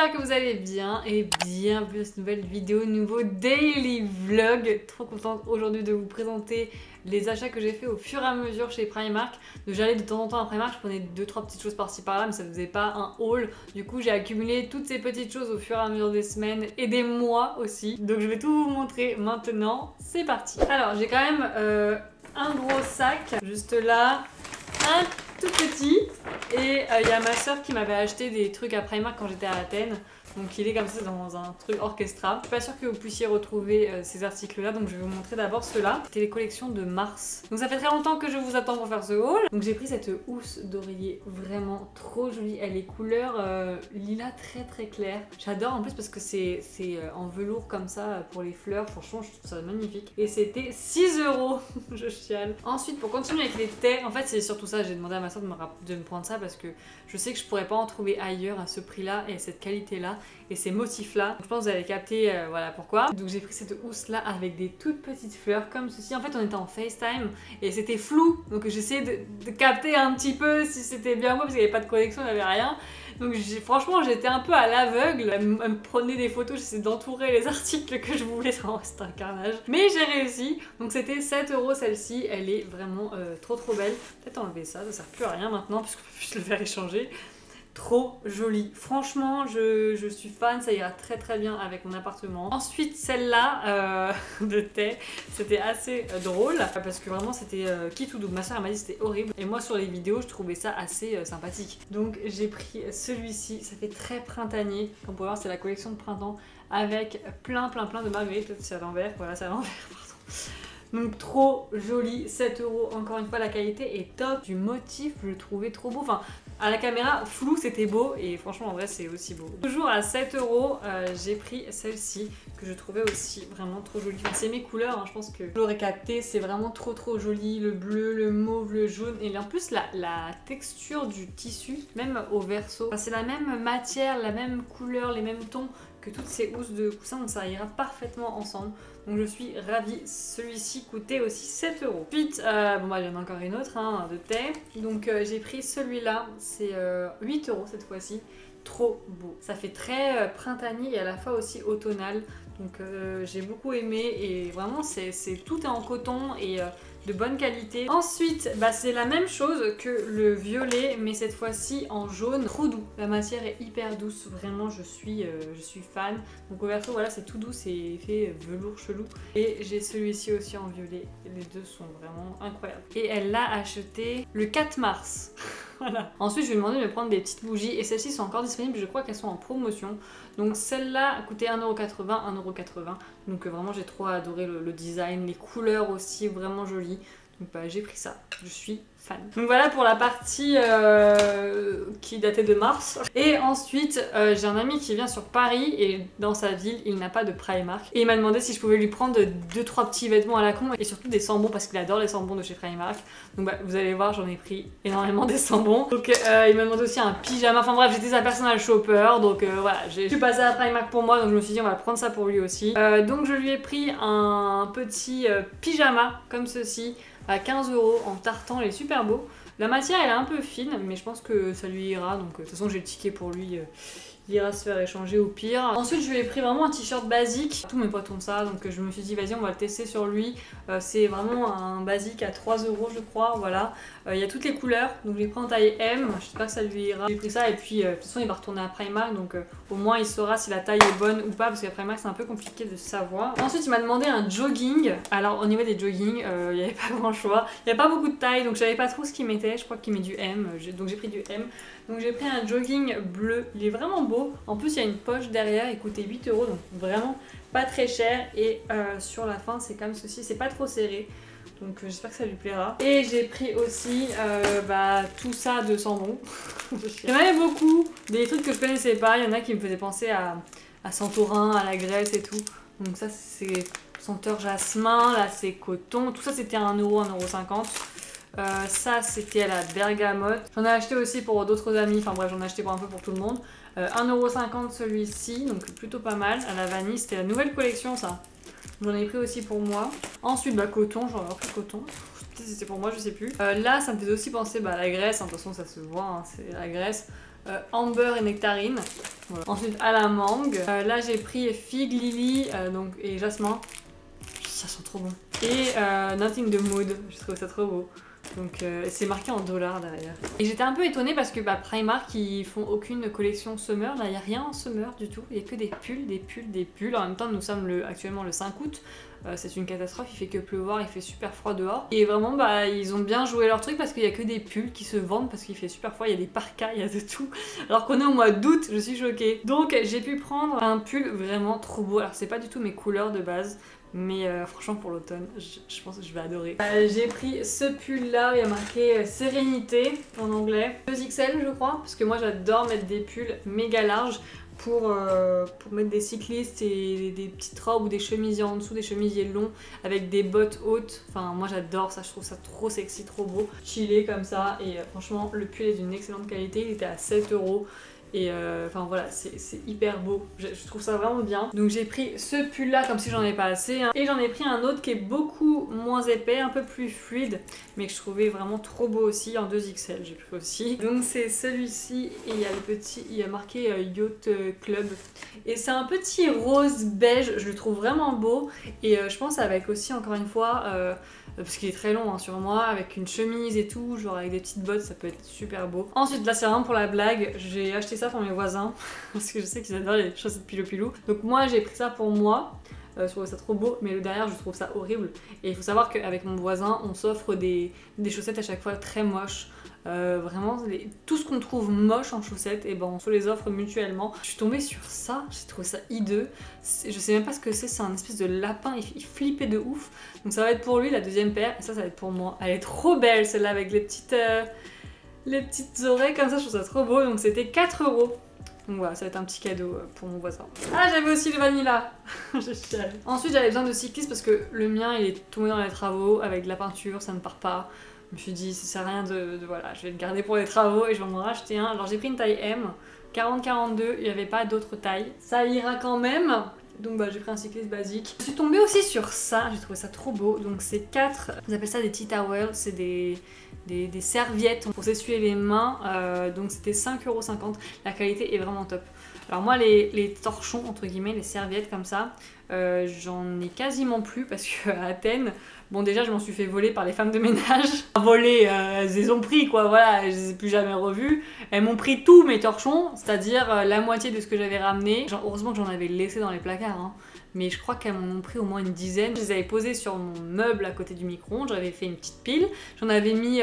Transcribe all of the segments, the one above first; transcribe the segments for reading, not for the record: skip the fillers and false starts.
j'espère que vous allez bien et bienvenue dans cette nouvelle vidéo, nouveau daily vlog. Trop contente aujourd'hui de vous présenter les achats que j'ai fait au fur et à mesure chez Primark. Donc j'allais de temps en temps à Primark, je prenais 2-3 petites choses par-ci par-là, mais ça faisait pas un haul. Du coup j'ai accumulé toutes ces petites choses au fur et à mesure des semaines et des mois aussi. Donc je vais tout vous montrer maintenant, c'est parti. Alors j'ai quand même un gros sac juste là, un tout petit, et il y a ma soeur qui m'avait acheté des trucs à Primark quand j'étais à Athènes. Donc il est comme ça dans un truc orchestra. Je suis pas sûre que vous puissiez retrouver ces articles là, donc je vais vous montrer d'abord ceux-là. C'était les collections de mars. Donc ça fait très longtemps que je vous attends pour faire ce haul. Donc j'ai pris cette housse d'oreiller vraiment trop jolie. Elle est couleur lilas très clair. J'adore en plus parce que c'est en velours comme ça pour les fleurs. Franchement je trouve ça magnifique. Et c'était 6 €. Je chiale. Ensuite pour continuer avec les thés, en fait c'est surtout ça, j'ai demandé à ma soeur de me prendre ça parce que je sais que je pourrais pas en trouver ailleurs à ce prix là et à cette qualité là et ces motifs là. Je pense que vous avez capté voilà pourquoi. Donc j'ai pris cette housse là avec des toutes petites fleurs comme ceci. En fait on était en FaceTime et c'était flou, donc j'essayais de capter un petit peu si c'était bien moi parce qu'il n'y avait pas de connexion, il n'y avait rien. Donc franchement j'étais un peu à l'aveugle, elle me prenait des photos, j'essayais d'entourer les articles que je voulais, c'était un carnage. Mais j'ai réussi, donc c'était 7 € celle-ci, elle est vraiment trop belle. Peut-être enlever ça, ça sert plus à rien maintenant puisqu'on peut plus le faire échanger. Trop jolie. Franchement, je suis fan, ça ira très bien avec mon appartement. Ensuite, celle-là de thé, c'était assez drôle parce que vraiment c'était qui tout double. Ma soeur m'a dit c'était horrible et moi sur les vidéos je trouvais ça assez sympathique. Donc j'ai pris celui-ci, ça fait très printanier. Comme vous pouvez voir, c'est la collection de printemps avec plein de marguerites. Peut-être c'est à l'envers, voilà, c'est à l'envers, pardon. Donc trop joli, 7 €, encore une fois la qualité est top. Du motif, je le trouvais trop beau. Enfin, à la caméra, flou c'était beau et franchement en vrai c'est aussi beau. Toujours à 7 €, j'ai pris celle-ci que je trouvais aussi vraiment trop jolie. Enfin, c'est mes couleurs, hein, je pense que vous l'aurez capté, c'est vraiment trop joli. Le bleu, le mauve, le jaune et en plus la texture du tissu, même au verso. Enfin, c'est la même matière, la même couleur, les mêmes tons que toutes ces housses de coussin, donc ça ira parfaitement ensemble. Donc je suis ravie. Celui-ci coûtait aussi 7 €. Ensuite, bon bah il y en a encore une autre hein, de thé. Donc j'ai pris celui-là, c'est 8 € cette fois-ci. Trop beau. Ça fait très printanier et à la fois aussi automnal. Donc j'ai beaucoup aimé et vraiment tout est en coton et de bonne qualité. Ensuite, bah, c'est la même chose que le violet, mais cette fois-ci en jaune. Trop doux. La matière est hyper douce. Vraiment, je suis fan. Donc au verso, voilà, c'est tout doux, c'est fait velours chelou. Et j'ai celui-ci aussi en violet. Les deux sont vraiment incroyables. Et elle l'a acheté le 4 mars. Voilà. Ensuite, je lui ai demandé de me prendre des petites bougies et celles-ci sont encore disponibles. Je crois qu'elles sont en promotion. Donc celle-là coûtait 1,80 €, 1,80 €. Donc vraiment, j'ai trop adoré le design, les couleurs aussi, vraiment jolies. Donc bah, j'ai pris ça. Je suis fan. Donc voilà pour la partie qui datait de mars. Et ensuite, j'ai un ami qui vient sur Paris et dans sa ville, il n'a pas de Primark. Et il m'a demandé si je pouvais lui prendre 2-3 petits vêtements à la con et surtout des sambons parce qu'il adore les sambons de chez Primark. Donc bah, vous allez voir, j'en ai pris énormément des sambons. Donc il m'a demandé aussi un pyjama. Enfin bref, j'étais sa personal shopper. Donc voilà, je suis passée à Primark pour moi. Donc je me suis dit on va prendre ça pour lui aussi. Donc je lui ai pris un petit pyjama comme ceci à 15 € en tartan, il est super beau. La matière elle est un peu fine mais je pense que ça lui ira, donc de toute façon j'ai le ticket pour lui, il ira se faire échanger au pire. Ensuite je lui ai pris vraiment un t-shirt basique, tous mes potes ont ça donc je me suis dit vas-y on va le tester sur lui. C'est vraiment un basique à 3 € je crois, voilà. Il y a toutes les couleurs, donc je l'ai pris en taille M, j'espère que ça lui ira. J'ai pris ça et puis de toute façon il va retourner à Primark donc au moins il saura si la taille est bonne ou pas parce qu'à Primark c'est un peu compliqué de savoir. Ensuite il m'a demandé un jogging, alors au niveau des joggings il n'y avait pas grand choix, il n'y avait pas beaucoup de taille donc je savais pas trop ce qu'il mettait, je crois qu'il met du M, donc j'ai pris du M. Donc j'ai pris un jogging bleu, il est vraiment beau, en plus il y a une poche derrière, il coûtait 8 € donc vraiment pas très cher et sur la fin c'est comme ceci, c'est pas trop serré. Donc j'espère que ça lui plaira. Et j'ai pris aussi tout ça de sambon. Il y en avait beaucoup, des trucs que je connaissais pas. Il y en a qui me faisaient penser à Santorin, à la Grèce et tout. Donc ça c'est senteur jasmin, là c'est coton. Tout ça c'était 1 €, 1,50 €. Ça c'était à la bergamote. J'en ai acheté aussi pour d'autres amis. Enfin bref, j'en ai acheté pour un peu pour tout le monde. 1,50 € celui-ci, donc plutôt pas mal. À la vanille, c'était la nouvelle collection ça. J'en ai pris aussi pour moi. Ensuite, coton, j'en ai pris coton. Peut-être c'était pour moi, je sais plus. Là, ça me faisait aussi penser à la Grèce. De toute façon, ça se voit, hein, c'est la Grèce. amber et nectarine. Voilà. Ensuite à la mangue. Là j'ai pris figue, lily donc, et jasmin. Ça sent trop bon. Et Nothing de Mood, je trouve ça trop beau. Donc c'est marqué en dollars derrière. Et j'étais un peu étonnée parce que Primark ils font aucune collection summer. Là il n'y a rien en summer du tout. Il n'y a que des pulls, des pulls, des pulls. En même temps nous sommes actuellement le 5 août. C'est une catastrophe, il fait que pleuvoir, il fait super froid dehors. Et vraiment ils ont bien joué leur truc parce qu'il n'y a que des pulls qui se vendent parce qu'il fait super froid. Il y a des parkas, il y a de tout. Alors qu'on est au mois d'août, je suis choquée. Donc j'ai pu prendre un pull vraiment trop beau. Alors c'est pas du tout mes couleurs de base. Mais franchement pour l'automne, je pense que je vais adorer. J'ai pris ce pull là, il y a marqué sérénité en anglais. 2XL je crois, parce que moi j'adore mettre des pulls méga larges pour mettre des cyclistes et des petites robes ou des chemisiers en dessous, des chemisiers longs avec des bottes hautes. Enfin moi j'adore ça, je trouve ça trop sexy, trop beau. Chillé comme ça et franchement le pull est d'une excellente qualité, il était à 7 €. Et enfin voilà, c'est hyper beau, je trouve ça vraiment bien. Donc j'ai pris ce pull là comme si j'en avais pas assez hein. Et j'en ai pris un autre qui est beaucoup moins épais, un peu plus fluide, mais que je trouvais vraiment trop beau aussi, en 2XL j'ai pris aussi. Donc c'est celui-ci et il y a le petit, il y a marqué Yacht Club. Et c'est un petit rose beige, je le trouve vraiment beau. Et je pense avec aussi encore une fois... parce qu'il est très long hein, sur moi, avec une chemise et tout, genre avec des petites bottes, ça peut être super beau. Ensuite là c'est vraiment pour la blague, j'ai acheté ça pour mes voisins, parce que je sais qu'ils adorent les chaussettes pilou-pilou. Donc moi j'ai pris ça pour moi, je trouve ça trop beau, mais le derrière je trouve ça horrible. Et il faut savoir qu'avec mon voisin on s'offre des chaussettes à chaque fois très moches. Vraiment tout ce qu'on trouve moche en chaussettes et ben on se les offre mutuellement. Je suis tombée sur ça, j'ai trouvé ça hideux. Je sais même pas ce que c'est un espèce de lapin, il flippait de ouf. Donc ça va être pour lui la deuxième paire et ça va être pour moi. Elle est trop belle celle-là avec les petites oreilles comme ça, je trouve ça trop beau. Donc c'était 4 €. Donc voilà, ça va être un petit cadeau pour mon voisin. Ah, j'avais aussi le vanilla. Ensuite j'avais besoin de cycliste parce que le mien il est tombé dans les travaux avec de la peinture, ça ne part pas. Je me suis dit, ça sert à rien voilà, je vais le garder pour les travaux et je vais m'en racheter un. Alors j'ai pris une taille M, 40-42, il n'y avait pas d'autres tailles. Ça ira quand même. Donc j'ai pris un cycliste basique. Je suis tombée aussi sur ça, j'ai trouvé ça trop beau. Donc c'est 4, ils appellent ça des tea towels, c'est des serviettes pour s'essuyer les mains. Donc c'était 5,50 €. La qualité est vraiment top. Alors moi les torchons entre guillemets, les serviettes comme ça, j'en ai quasiment plus parce qu'à Athènes, bon déjà je m'en suis fait voler par les femmes de ménage. Voler, elles les ont pris quoi, voilà, je les ai plus jamais revues. Elles m'ont pris tous mes torchons, c'est-à-dire la moitié de ce que j'avais ramené. Genre, heureusement que j'en avais laissé dans les placards hein. Mais je crois qu'elles m'en ont pris au moins une dizaine. Je les avais posées sur mon meuble à côté du micro-ondes, j'avais fait une petite pile. J'en avais mis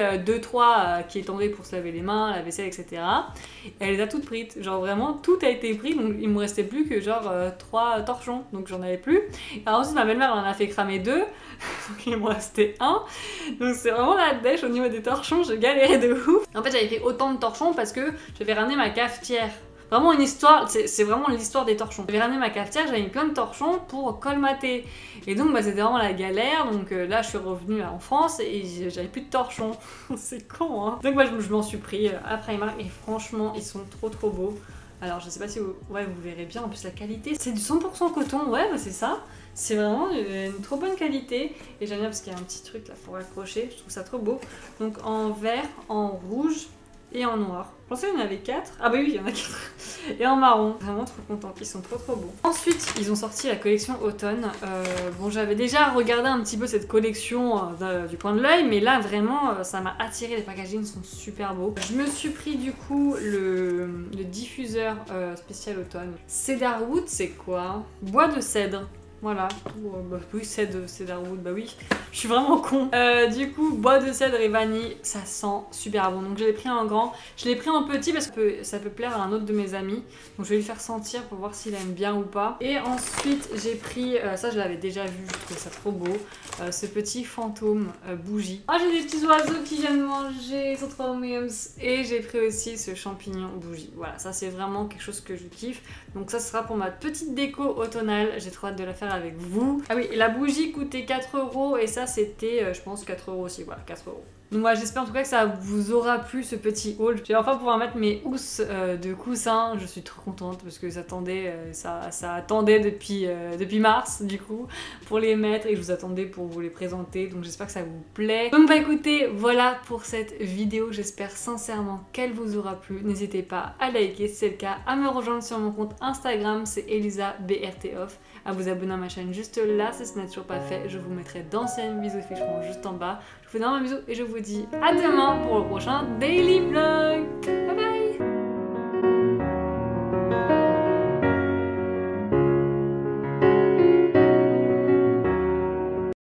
2-3 qui étendaient pour se laver les mains, la vaisselle, etc. Et elle les a toutes prises. Genre vraiment, tout a été pris, donc il me restait plus que genre 3 torchons. Donc j'en avais plus. Alors ensuite ma belle-mère en a fait cramer 2. Donc il me restait 1. Donc c'est vraiment la dèche au niveau des torchons, je galérais de ouf. En fait j'avais fait autant de torchons parce que j'avais ramené ma cafetière. Vraiment une histoire, c'est vraiment l'histoire des torchons. J'avais ramené ma cafetière, j'avais mis plein de torchons pour colmater. Et donc c'était vraiment la galère, donc là je suis revenue en France et j'avais plus de torchons. C'est con hein. Donc moi je m'en suis pris à Primark et franchement ils sont trop beaux. Alors je sais pas si vous verrez bien, en plus la qualité c'est du 100% coton, ouais c'est ça. C'est vraiment une trop bonne qualité et j'aime bien parce qu'il y a un petit truc là pour accrocher, je trouve ça trop beau. Donc en vert, en rouge et en noir. Je pensais qu'il y en avait 4. Ah bah oui, il y en a 4. Et en marron. Vraiment trop contente, ils sont trop beaux. Ensuite, ils ont sorti la collection automne. Bon, j'avais déjà regardé un petit peu cette collection du coin de l'œil, mais là vraiment, ça m'a attiré. Les packagings sont super beaux. Je me suis pris du coup le diffuseur spécial automne. Cedarwood, c'est quoi? Bois de cèdre. Voilà, bah oui, cedarwood, bah oui, je suis vraiment con. Du coup, bois de cèdre et vanille, ça sent super bon. Donc je l'ai pris en grand, je l'ai pris en petit parce que ça peut plaire à un autre de mes amis. Donc je vais lui faire sentir pour voir s'il aime bien ou pas. Et ensuite, j'ai pris, ça je l'avais déjà vu, je trouve ça trop beau, ce petit fantôme bougie. Ah, j'ai des petits oiseaux qui viennent manger, ils sont trop mimes. Et j'ai pris aussi ce champignon bougie. Voilà, ça c'est vraiment quelque chose que je kiffe. Donc ça sera pour ma petite déco automnale, j'ai trop hâte de la faire avec vous. Ah oui, la bougie coûtait 4 € et ça c'était, je pense, 4 € aussi, voilà, 4 €. Donc voilà, j'espère en tout cas que ça vous aura plu ce petit haul. Je vais enfin pouvoir mettre mes housses de coussin. Je suis trop contente parce que ça attendait depuis mars du coup pour les mettre et je vous attendais pour vous les présenter. Donc j'espère que ça vous plaît. Donc bah écoutez, voilà pour cette vidéo. J'espère sincèrement qu'elle vous aura plu. N'hésitez pas à liker si c'est le cas, à me rejoindre sur mon compte Instagram, c'est ElisaBRTOff, à vous abonner à ma chaîne juste là si ce n'est toujours pas fait. Je vous mettrai d'anciennes bisous fichement juste en bas. Je vous fais un bisou et je vous dis à demain pour le prochain Daily Vlog.